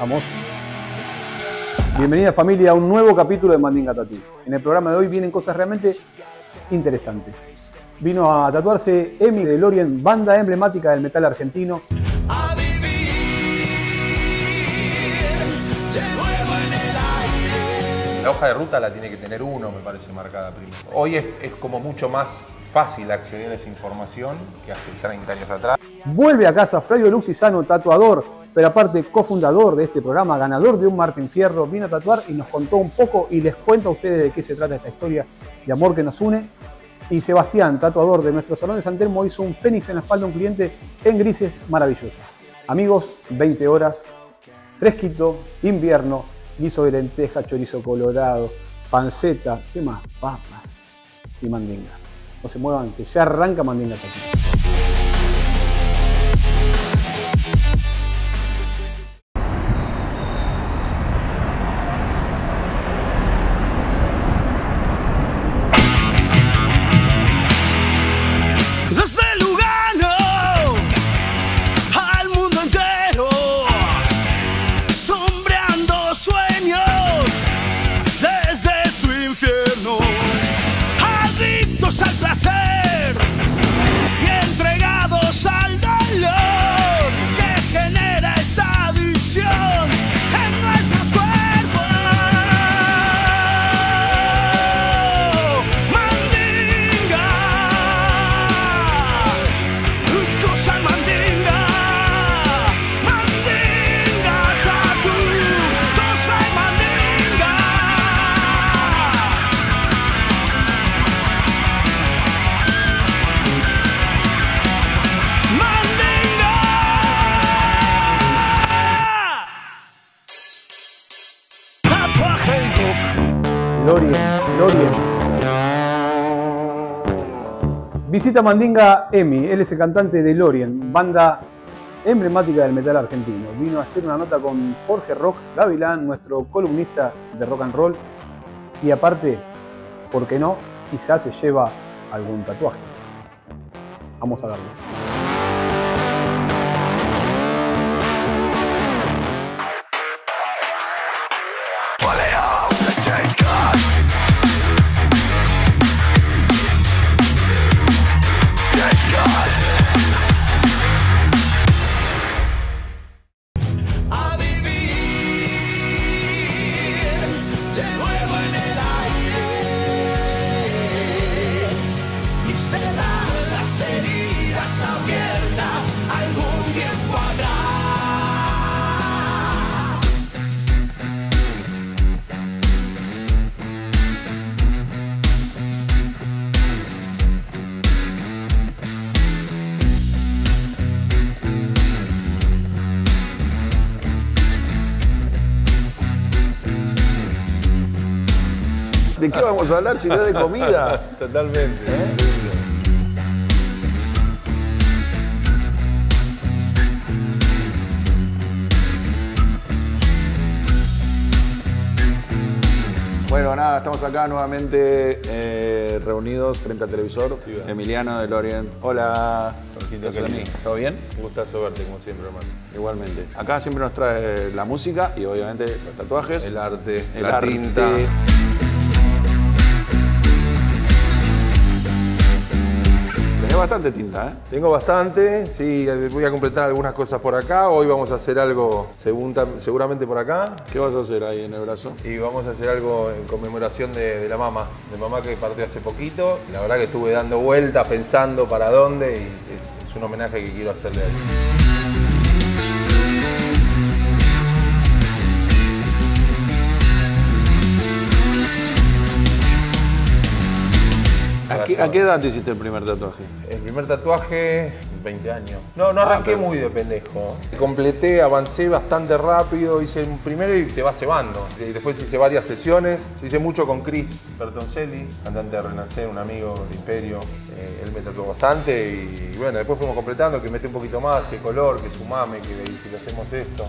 Vamos. Bienvenida familia a un nuevo capítulo de Mandinga Tattoo. En el programa de hoy vienen cosas realmente interesantes. Vino a tatuarse Emi de Lorien, banda emblemática del metal argentino. A vivir de nuevo en el aire. La hoja de ruta la tiene que tener uno, me parece, marcada primero. Hoy es como mucho más fácil acceder a esa información que hace 30 años atrás. Vuelve a casa Flavio Luxisano, tatuador, pero aparte cofundador de este programa, ganador de un Martín Fierro, vino a tatuar y nos contó un poco y les cuento a ustedes de qué se trata esta historia de amor que nos une. Y Sebastián, tatuador de nuestro Salón de San Telmo, hizo un fénix en la espalda de un cliente en grises maravilloso. Amigos, 20 horas, fresquito, invierno, guiso de lenteja, chorizo colorado, panceta, ¿qué más? Papas y mandinga. No se muevan, que ya arranca Mandinga Tattoo. Al placer y entregados al dolor que genera esta adicción en nuestros cuerpos. Mandinga, cosa mandinga, mandinga tattoo, cosa mandinga. Lorien. Visita Mandinga Emi, él es el cantante de Lorien, banda emblemática del metal argentino. Vino a hacer una nota con Jorge Rock Gavilán, nuestro columnista de rock and roll. Y aparte, ¿por qué no? Quizás se lleva algún tatuaje. Vamos a verlo. A vivir de nuevo en el aire y cerrar las heridas abiertas algún tiempo atrás. ¿De qué vamos a hablar si no es de comida? Totalmente. Bueno, nada, estamos acá nuevamente reunidos frente al televisor. Emiliano de Lorien. Hola. Jorgito, ¿qué tal? ¿Todo bien? Un gustazo verte, como siempre, hermano. Igualmente. Acá siempre nos trae la música y obviamente los tatuajes. El arte, el la arte. tinta. Tenés bastante tinta, ¿eh? Tengo bastante, sí, voy a completar algunas cosas por acá. Hoy vamos a hacer algo seguramente por acá. ¿Qué vas a hacer ahí en el brazo? Y vamos a hacer algo en conmemoración de la mamá. De mamá que partió hace poquito. La verdad que estuve dando vueltas, pensando para dónde y es un homenaje que quiero hacerle a ella. ¿A qué edad te hiciste el primer tatuaje? El primer tatuaje, 20 años. No arranqué muy de pendejo. Completé, avancé bastante rápido, hice un primero y te vas cebando. Y después hice varias sesiones. Hice mucho con Chris Bertoncelli, cantante de Renacer, un amigo de Imperio. Él me tatuó bastante y bueno, después fuimos completando, que mete un poquito más, que color, que sumame, que si le hacemos esto.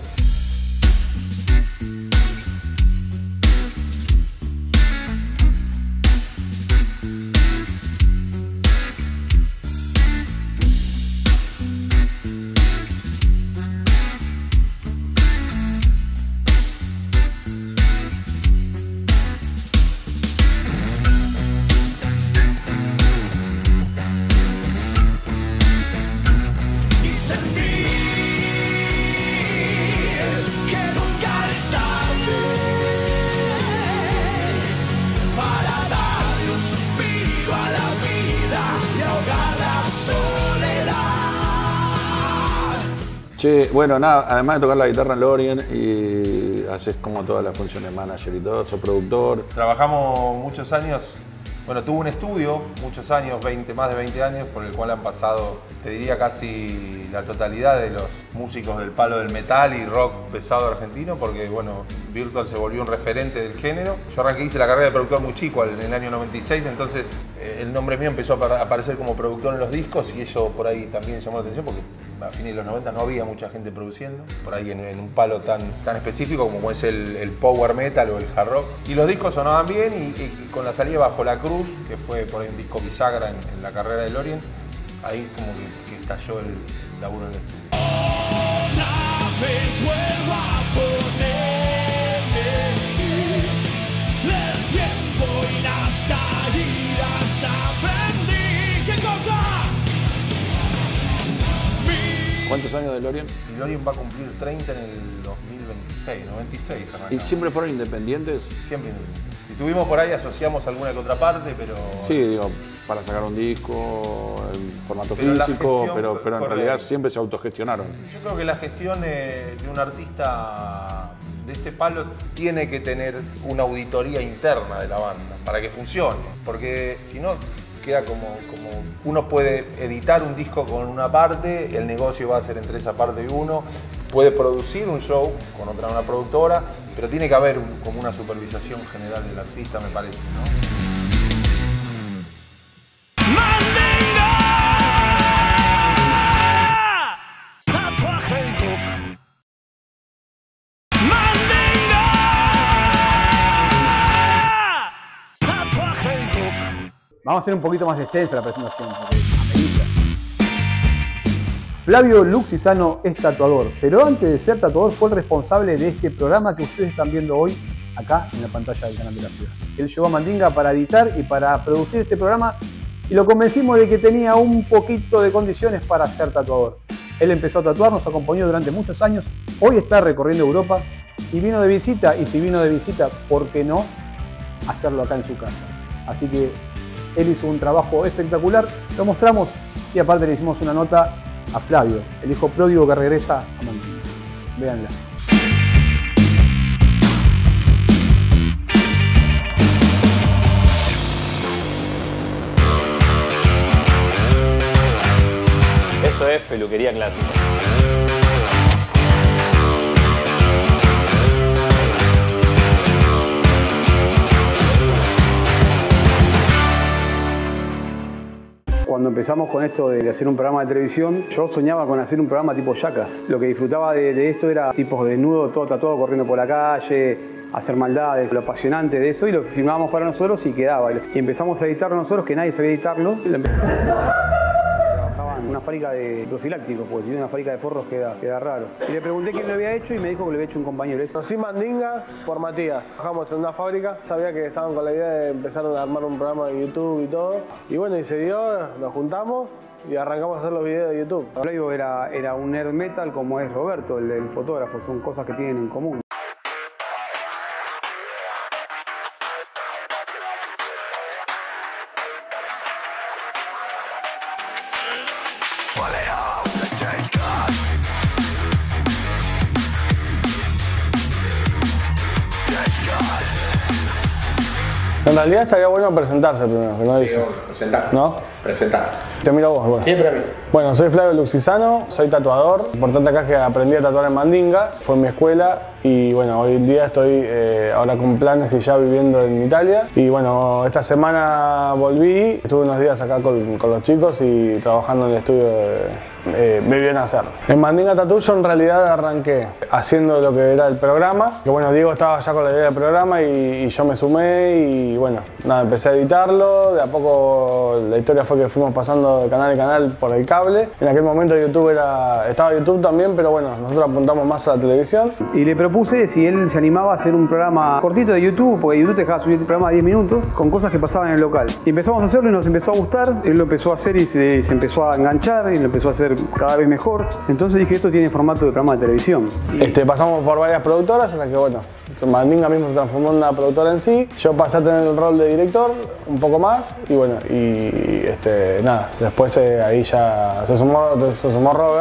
Che, bueno, nada, además de tocar la guitarra en Lorien y haces como todas las funciones de manager y todo, sos productor. Trabajamos muchos años, bueno, tuve un estudio, muchos años, más de 20 años, por el cual han pasado, te diría, casi la totalidad de los músicos del palo del metal y rock pesado argentino, porque, bueno, Virtual se volvió un referente del género. Yo arranqué, hice la carrera de productor muy chico, en el año 96, entonces el nombre mío empezó a aparecer como productor en los discos y eso por ahí también llamó la atención, porque a fines de los 90 no había mucha gente produciendo, por ahí en un palo tan específico como es el power metal o el hard rock. Y los discos sonaban bien y con la salida Bajo la Cruz, que fue por ahí un disco bisagra en la carrera de Lorien, ahí como que estalló el laburo en el estudio. Una vez vuelvo a ponerme del tiempo y las caídas aprendí. ¿Qué cosa? ¿Cuántos años de Lorien? Y Lorien va a cumplir 30 en el 2026, 96 arrancamos. ¿Y siempre fueron independientes? Siempre independientes. Si tuvimos por ahí, asociamos alguna que otra parte, pero... Sí, digo, para sacar un disco, en formato Pero la físico, gestión, pero en correcto. realidad siempre se autogestionaron. Yo creo que la gestión de un artista de este palo tiene que tener una auditoría interna de la banda para que funcione, porque si no queda como uno puede editar un disco con una parte, el negocio va a ser entre esa parte y uno, puede producir un show con una productora, pero tiene que haber como una supervisación general del artista, me parece, ¿no? Vamos a hacer un poquito más extensa la presentación, porque amerita. Flavio Luxisano es tatuador, pero antes de ser tatuador fue el responsable de este programa que ustedes están viendo hoy acá en la pantalla del canal de la ciudad. Él llevó a Mandinga para editar y para producir este programa y lo convencimos de que tenía un poquito de condiciones para ser tatuador. Él empezó a tatuar, nos acompañó durante muchos años, hoy está recorriendo Europa y vino de visita, y si vino de visita, ¿por qué no hacerlo acá en su casa? Así que él hizo un trabajo espectacular, lo mostramos y aparte le hicimos una nota a Flavio, el hijo pródigo que regresa a Mandinga. Véanla. Esto es peluquería clásica. Cuando empezamos con esto de hacer un programa de televisión, yo soñaba con hacer un programa tipo Jackass. Lo que disfrutaba de esto era tipos desnudos, todo tatuado, corriendo por la calle, hacer maldades, lo apasionante de eso, y lo filmábamos para nosotros y quedaba. Y empezamos a editarlo nosotros, que nadie sabía editarlo. Trabajaba en una fábrica de profilácticos, porque si tiene una fábrica de forros queda raro. Y le pregunté quién lo había hecho y me dijo que lo había hecho un compañero. Conocí Mandinga por Matías. Trabajamos en una fábrica, sabía que estaban con la idea de empezar a armar un programa de YouTube y todo. Y bueno, y se dio, nos juntamos y arrancamos a hacer los videos de YouTube. Flavio era un nerd metal como es Roberto, el fotógrafo, son cosas que tienen en común. En realidad estaría bueno presentarse primero, que no dice. Presentar. ¿No? Presentar. Te miro a vos, bueno. Siempre a mí. Bueno, soy Flavio Luxisano, soy tatuador. Importante acá es que aprendí a tatuar en Mandinga, fue en mi escuela y bueno, hoy en día estoy ahora con planes y ya viviendo en Italia. Y bueno, esta semana volví, estuve unos días acá con los chicos y trabajando en el estudio me viene a hacer. En Mandinga Tattoo yo en realidad arranqué haciendo lo que era el programa, que bueno, Diego estaba ya con la idea del programa y yo me sumé y bueno, nada, empecé a editarlo, de a poco la historia fue que fuimos pasando de canal en canal por el cable. En aquel momento YouTube estaba YouTube también, pero bueno, nosotros apuntamos más a la televisión. Y le propuse si él se animaba a hacer un programa cortito de YouTube, porque YouTube te dejaba subir el programa de 10 minutos, con cosas que pasaban en el local. Y empezamos a hacerlo y nos empezó a gustar, él lo empezó a hacer y se empezó a enganchar y lo empezó a hacer cada vez mejor. Entonces dije, esto tiene formato de programa de televisión. Pasamos por varias productoras hasta que bueno, Mandinga mismo se transformó en una productora en sí. Yo pasé a tener el rol de director un poco más y bueno, nada, después ahí ya se sumó Robert,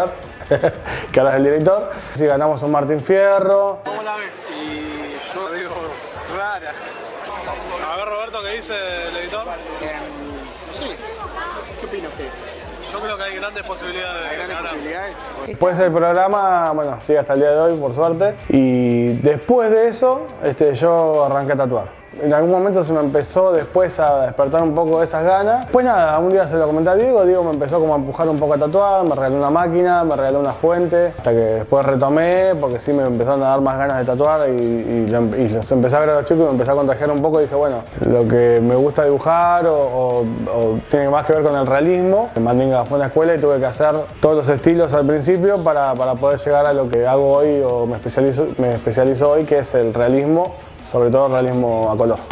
que ahora es el director. Sí, ganamos un Martín Fierro. ¿Cómo la ves? Y yo digo, rara. A ver, Roberto, ¿qué dice el editor? Sí. ¿Qué opina usted? Yo creo que hay grandes posibilidades de ganar. Después el programa, bueno, sigue hasta el día de hoy, por suerte. Y después de eso, yo arranqué a tatuar. En algún momento se me empezó después a despertar un poco de esas ganas. Pues nada, un día se lo comenté a Diego, Diego me empezó como a empujar un poco a tatuar, me regaló una máquina, me regaló una fuente, hasta que después retomé, porque sí me empezaron a dar más ganas de tatuar y los empecé a ver a los chicos y me empecé a contagiar un poco y dije, bueno, lo que me gusta dibujar o tiene más que ver con el realismo. En Mandinga fue una escuela y tuve que hacer todos los estilos al principio para poder llegar a lo que hago hoy o me especializo hoy, que es el realismo, sobre todo el realismo a color.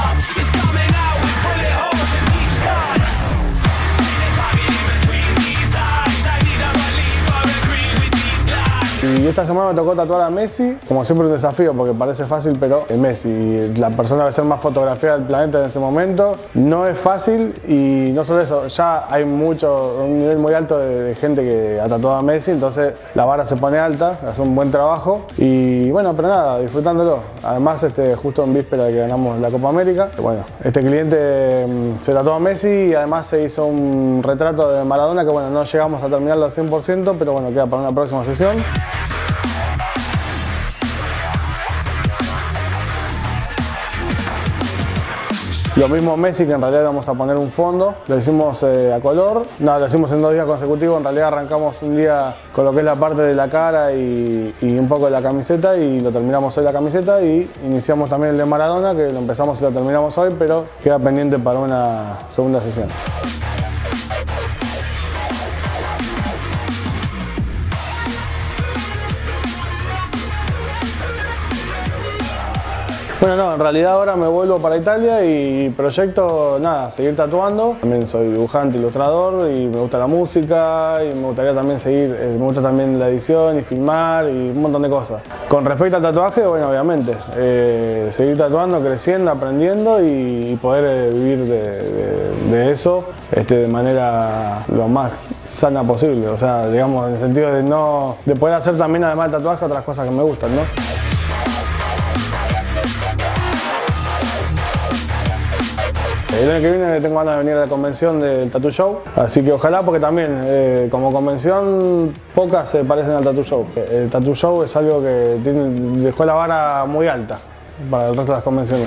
Y esta semana me tocó tatuar a Messi, como siempre un desafío porque parece fácil, pero es Messi, la persona que hace más fotografía del planeta en este momento. No es fácil y no solo eso, ya hay un nivel muy alto de gente que ha tatuado a Messi, entonces la vara se pone alta, hace un buen trabajo y bueno, pero nada, disfrutándolo. Además, justo en víspera de que ganamos la Copa América, bueno, este cliente se tatuó a Messi y además se hizo un retrato de Maradona que bueno, no llegamos a terminarlo al 100%, pero bueno, queda para una próxima sesión. Lo mismo Messi, que en realidad vamos a poner un fondo, lo hicimos a color, no, lo hicimos en 2 días consecutivos, en realidad arrancamos un día con lo que es la parte de la cara y un poco de la camiseta y lo terminamos hoy la camiseta y iniciamos también el de Maradona, que lo empezamos y lo terminamos hoy, pero queda pendiente para una segunda sesión. Bueno, no, en realidad ahora me vuelvo para Italia y proyecto, nada, seguir tatuando. También soy dibujante, ilustrador y me gusta la música y me gustaría también me gusta también la edición y filmar y un montón de cosas. Con respecto al tatuaje, bueno, obviamente, seguir tatuando, creciendo, aprendiendo y poder vivir de eso de manera lo más sana posible. O sea, digamos, en el sentido de poder hacer también, además del tatuaje, otras cosas que me gustan, ¿no? El año que viene tengo ganas de venir a la convención del Tattoo Show, así que ojalá, porque también como convención pocas se parecen al Tattoo Show. El Tattoo Show es algo que dejó la vara muy alta para el resto de las convenciones.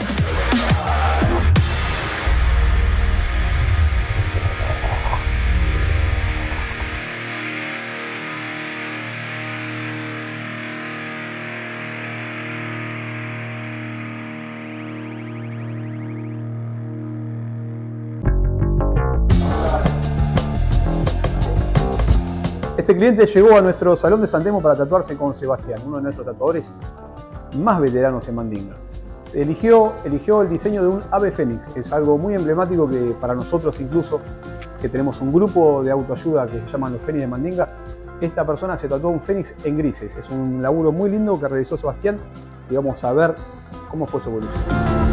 Este cliente llegó a nuestro salón de San Telmo para tatuarse con Sebastián, uno de nuestros tatuadores más veteranos en Mandinga. Eligió el diseño de un ave fénix, que es algo muy emblemático que para nosotros incluso, que tenemos un grupo de autoayuda que se llaman los Fénix de Mandinga, esta persona se tatuó un fénix en grises. Es un laburo muy lindo que realizó Sebastián y vamos a ver cómo fue su evolución.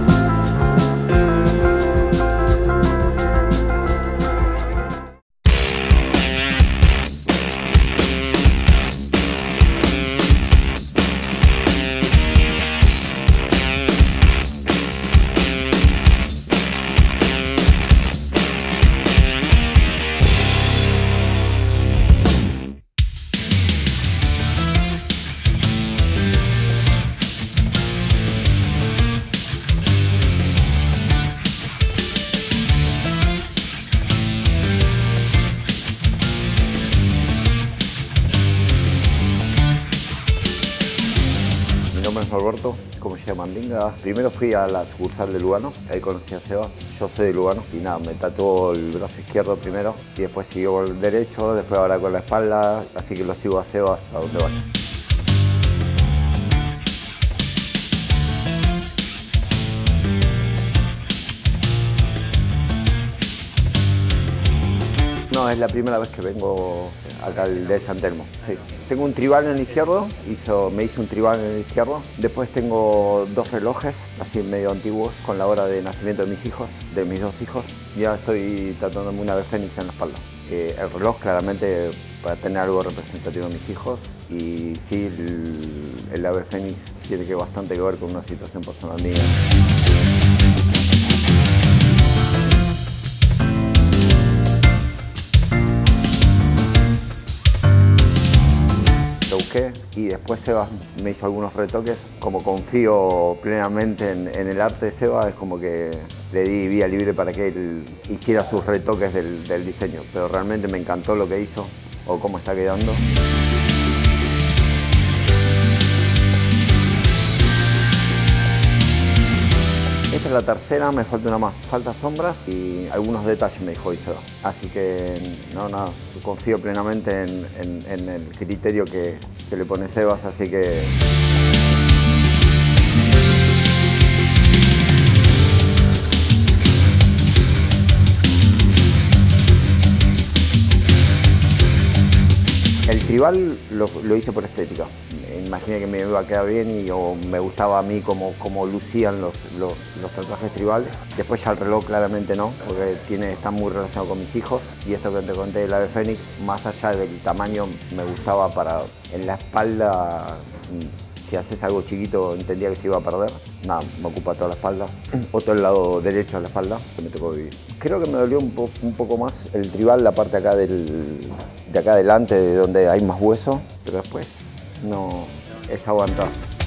Roberto, como llegué a Mandinga, primero fui a la sucursal de Lugano, ahí conocí a Sebas, yo soy de Lugano y nada, me tatuó el brazo izquierdo primero y después siguió el derecho, después ahora con la espalda, así que lo sigo a Sebas a donde vaya. No, es la primera vez que vengo acá de San Telmo, sí. Tengo un tribal en el izquierdo, me hice un tribal en el izquierdo. Después tengo 2 relojes, así medio antiguos, con la hora de nacimiento de mis hijos, de mis 2 hijos. Ya estoy tatuándome una ave fénix en la espalda. El reloj claramente para tener algo representativo de mis hijos y sí, el ave fénix tiene bastante que ver con una situación personal mía. Lo busqué y después Sebas me hizo algunos retoques. Como confío plenamente en el arte de Sebas, es como que le di vía libre para que él hiciera sus retoques del diseño. Pero realmente me encantó lo que hizo o cómo está quedando. Esta es la tercera, me falta una más. Falta sombras y algunos detalles, me dijo Sebas. Así que no, nada, confío plenamente en el criterio que le pone Sebas, así que... El tribal lo hice por estética. Imaginé que me iba a quedar bien o me gustaba a mí cómo lucían los tatuajes tribales. Después ya el reloj claramente no, porque está muy relacionado con mis hijos. Y esto que te conté del ave fénix, más allá del tamaño, me gustaba para en la espalda. Si haces algo chiquito entendía que se iba a perder. Nada, me ocupa toda la espalda. O todo el lado derecho de la espalda que me tocó vivir. Creo que me dolió un poco más el tribal, la parte acá de acá adelante, de donde hay más hueso. Pero después no es aguantar.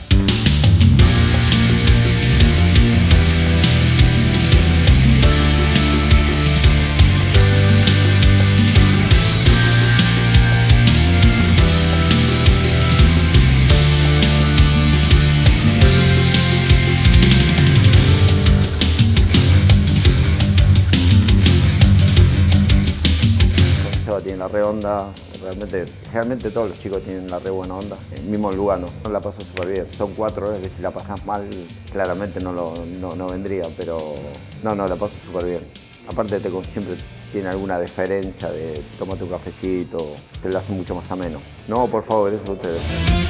Tiene la re onda, realmente todos los chicos tienen la re buena onda. El mismo Lugano, la paso súper bien. Son 4 horas que si la pasas mal, claramente no vendría, pero no, la paso súper bien. Aparte siempre tiene alguna deferencia de tómate un cafecito, te lo hace mucho más ameno. No, por favor, gracias a ustedes.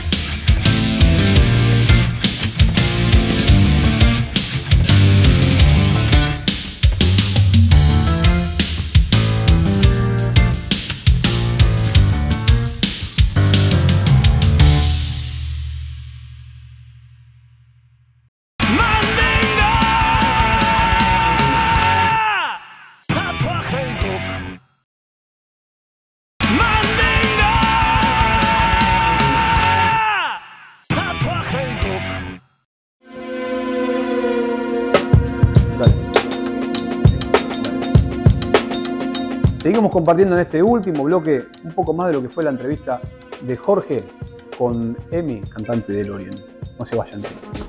Seguimos compartiendo en este último bloque un poco más de lo que fue la entrevista de Jorge con Emi, cantante de Lorien. No se vayan.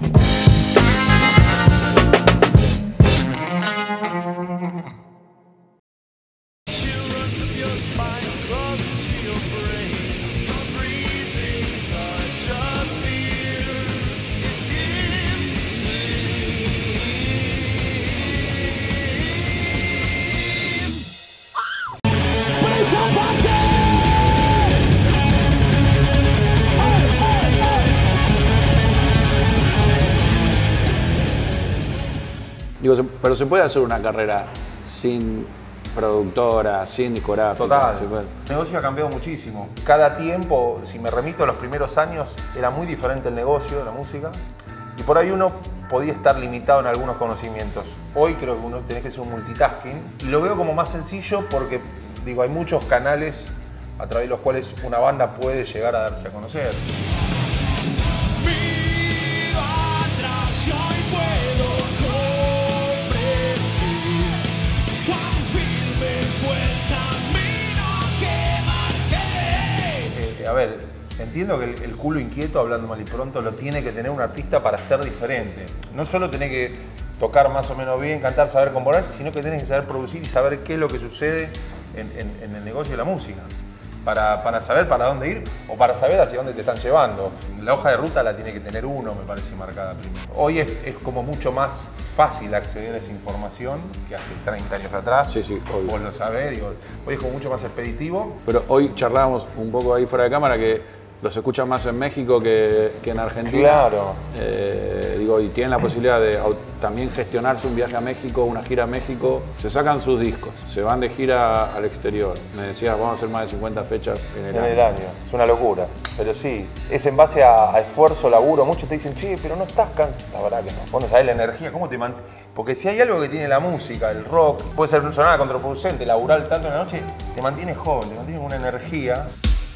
Digo, pero se puede hacer una carrera sin productora, sin discográfica. Total. El negocio ha cambiado muchísimo. Cada tiempo, si me remito a los primeros años, era muy diferente el negocio de la música. Y por ahí uno podía estar limitado en algunos conocimientos. Hoy creo que uno tiene que hacer un multitasking. Y lo veo como más sencillo porque, digo, hay muchos canales a través de los cuales una banda puede llegar a darse a conocer. A ver, entiendo que el culo inquieto, hablando mal y pronto, lo tiene que tener un artista para ser diferente. No solo tenés que tocar más o menos bien, cantar, saber componer, sino que tenés que saber producir y saber qué es lo que sucede en el negocio de la música. Para saber para dónde ir o para saber hacia dónde te están llevando. La hoja de ruta la tiene que tener uno, me parece, marcada primero. Hoy es como mucho más fácil acceder a esa información que hace 30 años atrás. Sí, obvio. Vos lo sabés, digo, hoy es como mucho más expeditivo. Pero hoy charlábamos un poco ahí fuera de cámara que los escuchan más en México que en Argentina. Claro. Digo, y tienen la posibilidad de también gestionarse un viaje a México, una gira a México. Se sacan sus discos, se van de gira al exterior. Me decías, vamos a hacer más de 50 fechas en el año. Es una locura. Pero sí, es en base a esfuerzo, laburo. Muchos te dicen, che, pero no estás cansado. La verdad que no. Vos no sabés la energía, ¿cómo te mantienes? Porque si hay algo que tiene la música, el rock, puede ser sonar contraproducente, laburar tanto en la noche, te mantienes joven, te mantienes con una energía.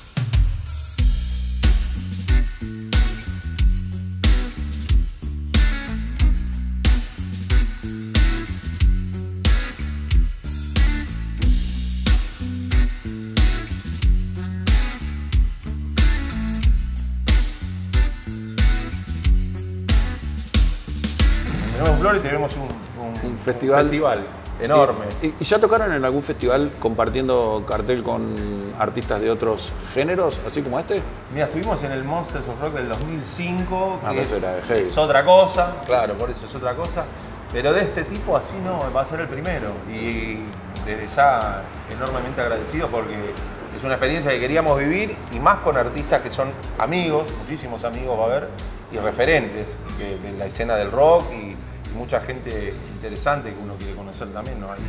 Tenemos Flores y tenemos un festival enorme. ¿Y ya tocaron en algún festival compartiendo cartel con artistas de otros géneros, así como este? Mira, estuvimos en el Monsters of Rock del 2005, que eso era de heavy. es otra cosa, claro, por eso es otra cosa. Pero de este tipo así no, va a ser el primero. Y desde ya enormemente agradecidos porque es una experiencia que queríamos vivir y más con artistas que son amigos, muchísimos amigos va a haber, y referentes de la escena del rock y mucha gente interesante que uno quiere conocer también, ¿no?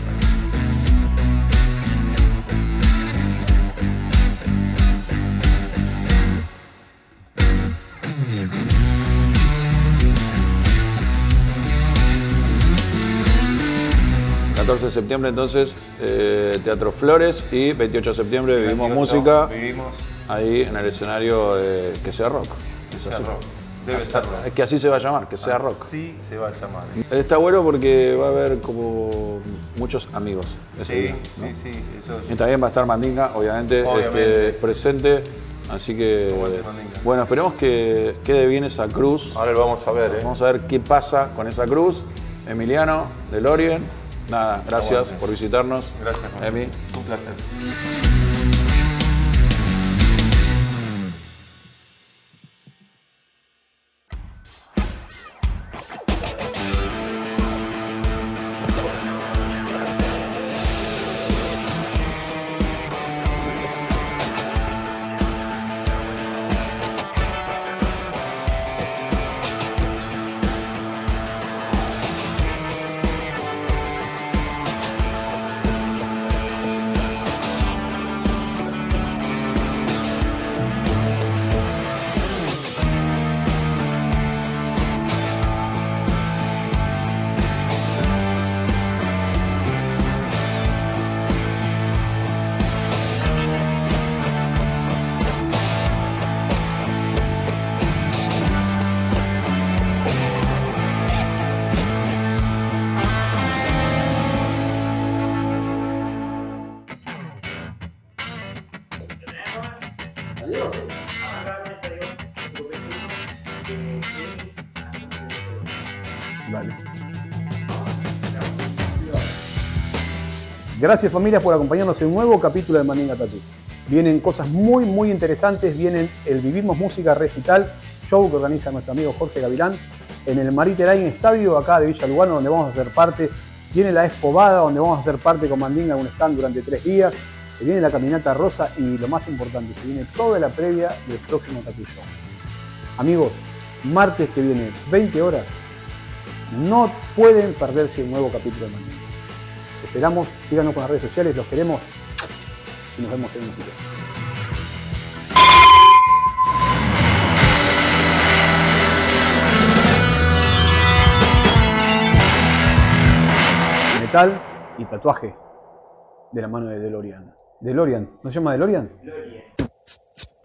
14 de septiembre entonces, Teatro Flores, y 28 de septiembre Vivimos Música, Vivimos ahí en el escenario de Que Sea Rock. Que Sea Rock. Debe ser rock. Es que así se va a llamar, Que Sea Rock. Sí, se va a llamar. Está bueno porque va a haber como muchos amigos. Sí, ¿no? Sí, eso sí. Y también va a estar Mandinga, obviamente. Presente. Así que, bueno, esperemos que quede bien esa cruz. Ahora lo vamos a ver, Vamos a ver qué pasa con esa cruz. Emiliano, DeLorean. Nada, gracias por visitarnos. Gracias, Emi. Un placer. Vale. Gracias familia por acompañarnos en un nuevo capítulo de Mandinga Tattoo. Vienen cosas muy interesantes, vienen el Vivimos Música Recital, show que organiza nuestro amigo Jorge Gavilán, en el Mariterrain Estadio acá de Villa Lugano, donde vamos a hacer parte. Viene la Espovada, donde vamos a hacer parte con Mandinga en un stand durante 3 días. Se viene la Caminata Rosa y lo más importante, se viene toda la previa del próximo Tattoo Show. Amigos, martes que viene, 20 horas, no pueden perderse un nuevo capítulo de Mandinga. Los esperamos, síganos con las redes sociales, los queremos y nos vemos en un video. Metal y tatuaje de la mano de DeLorean. ¿DeLorean? ¿No se llama DeLorean? DeLorean.